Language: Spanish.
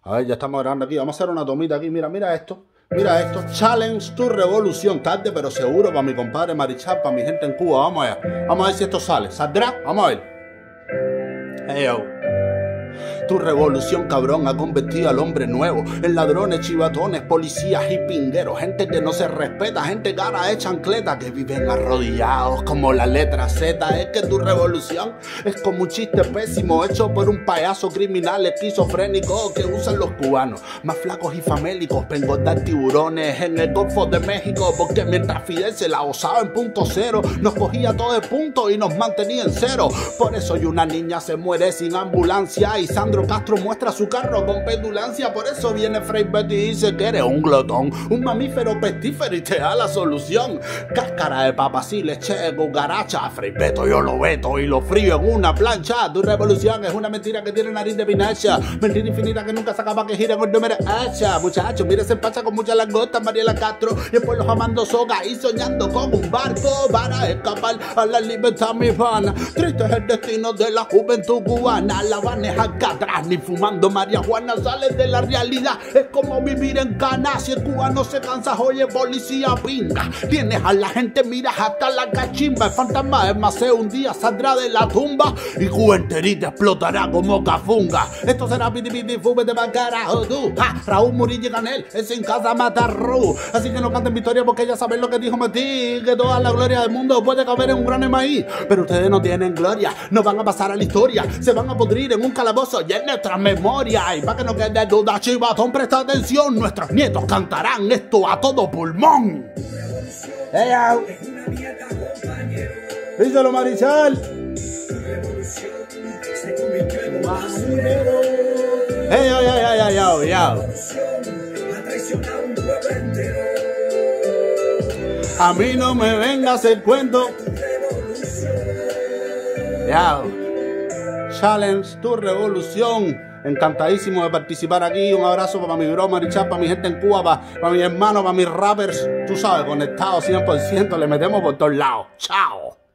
A ver, ya estamos grabando aquí. Vamos a hacer una tomita aquí. Mira, mira esto. Mira esto. Challenge tu revolución. Tarde pero seguro para mi compadre Marichal, para mi gente en Cuba. Vamos allá. Vamos a ver si esto sale. ¿Saldrá? Vamos a ver. Hey, yo. Tu revolución, cabrón, ha convertido al hombre nuevo en ladrones, chivatones, policías y pingueros. Gente que no se respeta, gente cara de chancleta, que viven arrodillados como la letra Z. Es que tu revolución es como un chiste pésimo hecho por un payaso criminal esquizofrénico que usan los cubanos, más flacos y famélicos, para engordar tiburones en el Golfo de México. Porque mientras Fidel se la osaba en punto cero, nos cogía todo de punto y nos mantenía en cero. Por eso y una niña se muere sin ambulancia y Sandro Castro muestra su carro con petulancia. Por eso viene Fray Betty y dice que eres un glotón, un mamífero pestífero, y te da la solución. Cáscara de papas y leche, cucaracha. Fray Beto yo lo veto y lo frío en una plancha. Tu revolución es una mentira que tiene nariz de pinacha, mentira infinita que nunca se acaba, que gira con número hacha. Muchachos, mire, se pacha con muchas langostas Mariela Castro y después los amando soga y soñando con un barco para escapar a la libertad, mi pana. Triste es el destino de la juventud cubana. La Habana acá atrás, ni fumando marihuana sales de la realidad. Es como vivir en Cana. Si el cubano se cansa, oye, policía pinga. Tienes a la gente, miras hasta la cachimba. El fantasma de Maceo un día saldrá de la tumba y Cuba enterita explotará como cafunga. Esto será piti piti, fúbete pa'l carajo tú. Raúl Murillo y Canel, es en casa matarru. Así que no canten victoria porque ya saben lo que dijo Martí, que toda la gloria del mundo puede caber en un gran maíz. Pero ustedes no tienen gloria, no van a pasar a la historia, se van a pudrir en un calabozo y en nuestra memoria. Y para que no quede duda, chivatón, presta atención, nuestros nietos cantarán esto a todo pulmón. ¡Hey, díselo, Marichal! ¡Hey, yo! A mí no me vengas el cuento. Challenge tu revolución. Encantadísimo de participar aquí. Un abrazo para mi bro Marichal, para mi gente en Cuba, para mis hermanos, para mis rappers. Tú sabes, conectados 100%. Le metemos por todos lados. Chao.